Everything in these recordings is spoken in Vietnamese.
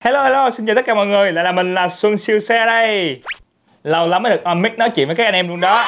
Hello, xin chào tất cả mọi người, lại là mình là Xuân Siêu Xe đây. Lâu lắm mới được on mic nói chuyện với các anh em luôn đó.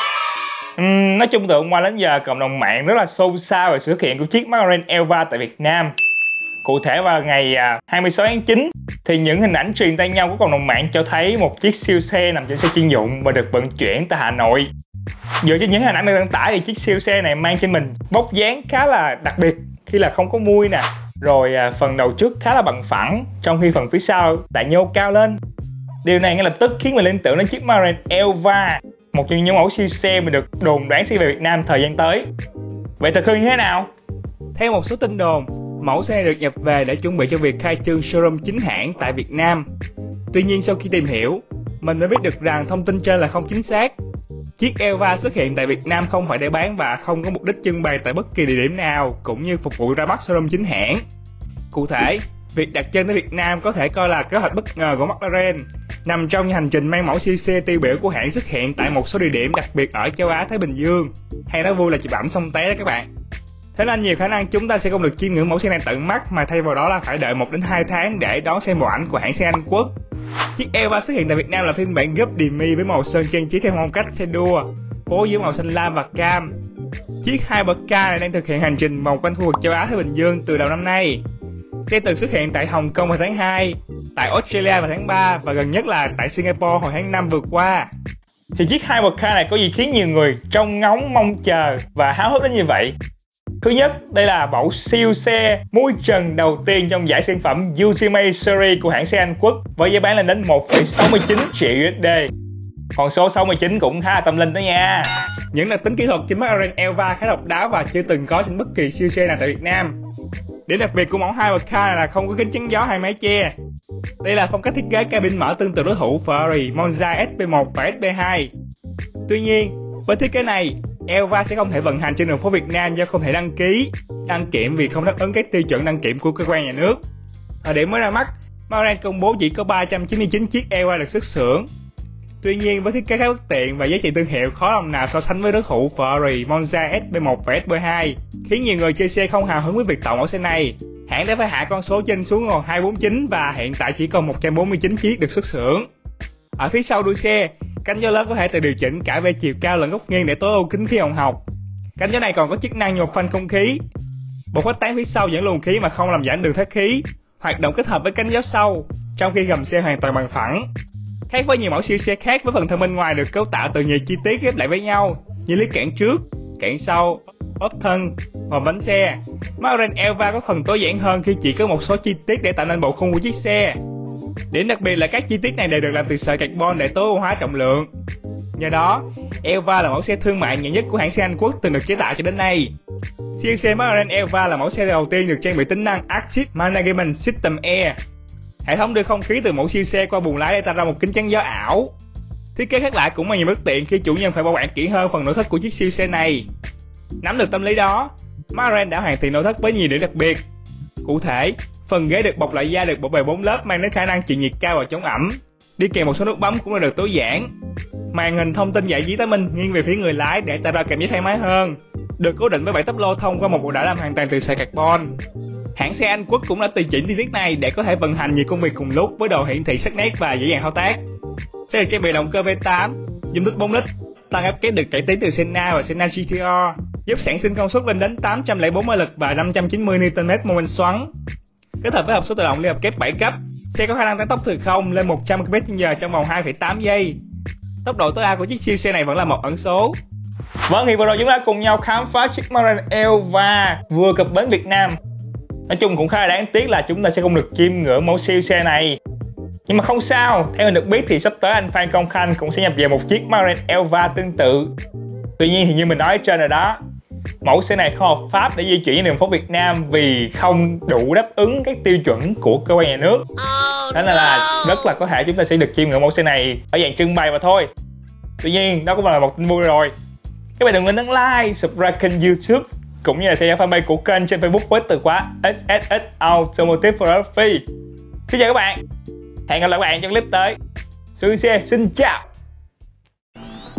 Nói chung từ hôm qua đến giờ cộng đồng mạng rất là xôn xao về sự xuất hiện của chiếc McLaren Elva tại Việt Nam. Cụ thể vào ngày 26 tháng 9 thì những hình ảnh truyền tay nhau của cộng đồng mạng cho thấy một chiếc siêu xe nằm trên xe chuyên dụng và được vận chuyển tại Hà Nội. Dựa trên những hình ảnh được đăng tải thì chiếc siêu xe này mang trên mình vóc dáng khá là đặc biệt khi là không có mui nè, rồi phần đầu trước khá là bằng phẳng, trong khi phần phía sau lại nhô cao lên. Điều này ngay lập tức khiến mình liên tưởng đến chiếc McLaren Elva, một trong những mẫu siêu xe mà được đồn đoán sẽ về Việt Nam thời gian tới. Vậy thật hư như thế nào? Theo một số tin đồn, mẫu xe này được nhập về để chuẩn bị cho việc khai trương showroom chính hãng tại Việt Nam. Tuy nhiên sau khi tìm hiểu, mình mới biết được rằng thông tin trên là không chính xác. Chiếc Elva xuất hiện tại Việt Nam không phải để bán và không có mục đích trưng bày tại bất kỳ địa điểm nào, cũng như phục vụ ra mắt showroom chính hãng. Cụ thể, việc đặt chân tới Việt Nam có thể coi là kế hoạch bất ngờ của McLaren, nằm trong hành trình mang mẫu siêu xe tiêu biểu của hãng xuất hiện tại một số địa điểm đặc biệt ở châu Á Thái Bình Dương, hay nói vui là chụp ảnh xong té đó các bạn. Thế nên nhiều khả năng chúng ta sẽ không được chiêm ngưỡng mẫu xe này tận mắt, mà thay vào đó là phải đợi 1 đến 2 tháng để đón xem bộ ảnh của hãng xe Anh Quốc. Chiếc Elva xuất hiện tại Việt Nam là phiên bản gấp demi với màu sơn trang trí theo phong cách xe đua, phối giữa màu xanh lam và cam. Chiếc Hypercar này đang thực hiện hành trình vòng quanh khu vực châu Á Thái Bình Dương từ đầu năm nay. Xe từng xuất hiện tại Hồng Kông vào tháng 2, tại Australia vào tháng 3 và gần nhất là tại Singapore hồi tháng 5 vừa qua. Thì chiếc Hypercar này có gì khiến nhiều người trông ngóng, mong chờ và háo hức đến như vậy? Thứ nhất, đây là mẫu siêu xe mui trần đầu tiên trong giải sản phẩm Ultimate Series của hãng xe Anh Quốc với giá bán lên đến 1,69 triệu USD. Con số 69 cũng khá là tâm linh đó nha. Những đặc tính kỹ thuật trên McLaren Elva khá độc đáo và chưa từng có trên bất kỳ siêu xe nào tại Việt Nam. Điểm đặc biệt của mẫu Hypercar này là không có kính chắn gió hay mái che. Đây là phong cách thiết kế cabin mở tương tự đối thủ Ferrari, Monza SP1 và SP2. Tuy nhiên, với thiết kế này, Elva sẽ không thể vận hành trên đường phố Việt Nam do không thể đăng kiểm vì không đáp ứng các tiêu chuẩn đăng kiểm của cơ quan nhà nước. Thời điểm mới ra mắt, McLaren công bố chỉ có 399 chiếc Elva được xuất xưởng. Tuy nhiên, với thiết kế khá bất tiện và giá trị thương hiệu khó lòng nào so sánh với đối thủ Ferrari, Monza SP1 và SP2, khiến nhiều người chơi xe không hào hứng với việc tạo mẫu xe này. Hãng đã phải hạ con số trên xuống còn 249 và hiện tại chỉ còn 149 chiếc được xuất xưởng. Ở phía sau đuôi xe, cánh gió lớn có thể tự điều chỉnh cả về chiều cao lẫn góc nghiêng để tối ưu kính khí hồng học. Cánh gió này còn có chức năng nhột phanh không khí. Bộ khuếch tán phía sau dẫn luồng khí mà không làm giãn đường thoát khí, hoạt động kết hợp với cánh gió sau, trong khi gầm xe hoàn toàn bằng phẳng. Khác với nhiều mẫu siêu xe khác, với phần thân bên ngoài được cấu tạo từ nhiều chi tiết ghép lại với nhau như lưới cản trước, cản sau, ốp thân và bánh xe, McLaren Elva có phần tối giản hơn khi chỉ có một số chi tiết để tạo nên bộ khung của chiếc xe. Điểm đặc biệt là các chi tiết này đều được làm từ sợi carbon để tối ưu hóa trọng lượng. Do đó, Elva là mẫu xe thương mại nhẹ nhất của hãng xe Anh Quốc từng được chế tạo cho đến nay. Siêu xe McLaren Elva là mẫu xe đầu tiên được trang bị tính năng Active Management System Air. Hệ thống đưa không khí từ mẫu siêu xe qua buồng lái để tạo ra một kính chắn gió ảo. Thiết kế khác lại cũng là nhiều bất tiện khi chủ nhân phải bảo quản kỹ hơn phần nội thất của chiếc siêu xe này. Nắm được tâm lý đó, McLaren đã hoàn thiện nội thất với nhiều điểm đặc biệt. Cụ thể, phần ghế được bọc lại da được bọc bề 4 lớp mang đến khả năng chịu nhiệt cao và chống ẩm. Đi kèm một số nút bấm cũng đã được tối giản. Màn hình thông tin giải trí tá minh nghiêng về phía người lái để tạo ra cảm giác thoải mái hơn. Được cố định với 7 tắp lô thông qua một bộ đảo làm hoàn toàn từ sợi carbon. Hãng xe Anh Quốc cũng đã tùy chỉnh chi tiết này để có thể vận hành nhiều công việc cùng lúc với độ hiển thị sắc nét và dễ dàng thao tác. Xe được trang bị động cơ V8, dung tích 4 lít, tăng áp kéo được cải tiến từ Senna và Senna GTR, giúp sản sinh công suất lên đến 804 mã lực và 590 Nm mô men xoắn. Kết hợp với hộp số tự động liên hợp kép 7 cấp, xe có khả năng tăng tốc từ 0 lên 100 km/h trong vòng 2,8 giây. Tốc độ tối đa của chiếc siêu xe này vẫn là một ẩn số. Vâng, thì vừa rồi chúng ta cùng nhau khám phá chiếc McLaren Elva vừa cập bến Việt Nam. Nói chung cũng khá là đáng tiếc là chúng ta sẽ không được chiêm ngưỡng mẫu siêu xe này. Nhưng mà không sao, theo mình được biết thì sắp tới anh Phan Công Khanh cũng sẽ nhập về một chiếc McLaren Elva tương tự. Tuy nhiên thì như mình nói ở trên rồi đó, mẫu xe này không hợp pháp để di chuyển trên đường phố Việt Nam vì không đủ đáp ứng các tiêu chuẩn của cơ quan nhà nước. Thế nên là rất là có thể chúng ta sẽ được chiêm ngưỡng mẫu xe này ở dạng trưng bày mà thôi. Tuy nhiên đó cũng là một tin vui rồi. Các bạn đừng quên nhấn like, subscribe kênh YouTube cũng như là theo dõi fanpage của kênh trên Facebook với từ khóa SSS Automotive Photography. Xin chào các bạn, hẹn gặp lại các bạn trong clip tới. Xuân Xe xin chào.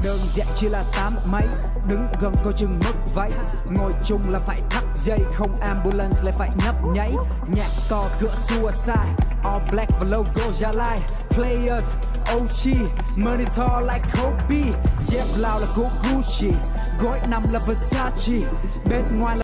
đơn giản chỉ là 8 mấy. Đứng gần coi chừng mất váy, ngồi chung là phải thắt dây, không ambulance lại phải nhấp nháy. Nhạc to cửa suicide, all black và logo Gia Lai. Players OG, monitor like Kobe. Dép lao là của Gucci, gối nằm là Versace, bên ngoài là